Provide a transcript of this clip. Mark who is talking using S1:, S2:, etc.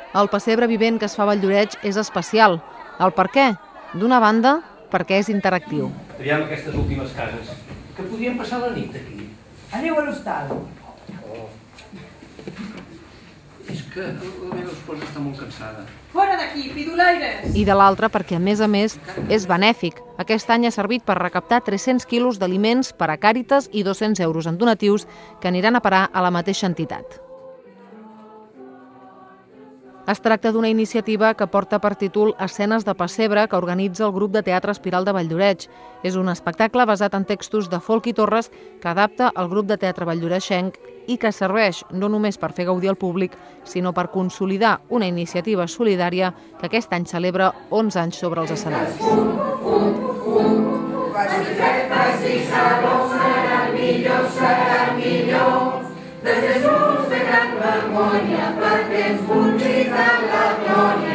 S1: El pessebre vivent que es fa a Valldoreix és especial. El per què? D'una banda, perquè és interactiu.
S2: Aviam aquestes últimes cases, que podríem passar la nit aquí.
S3: Aneu a l'hostal.
S2: És que la meva esposa està molt cansada.
S3: Fora d'aquí, pidolaires!
S1: I de l'altra perquè, a més, és benèfic. Aquest any ha servit per recaptar 300 quilos d'aliments per a Càritas i 200 euros en donatius que aniran a parar a la mateixa entitat. Es tracta d'una iniciativa que porta per títol Escenes de pessebre que organitza el grup de teatre Espiral de Valldoreix. És un espectacle basat en textos de Folch i Torres que adapta el grup de teatre valldoreixenc i que serveix no només per fer gaudir al públic, sinó per consolidar una iniciativa solidària que aquest any celebra 11 anys sobre els escenaris. Serà millor, de Jesús de gran memòria, perquè ens vulgui dar la glòria.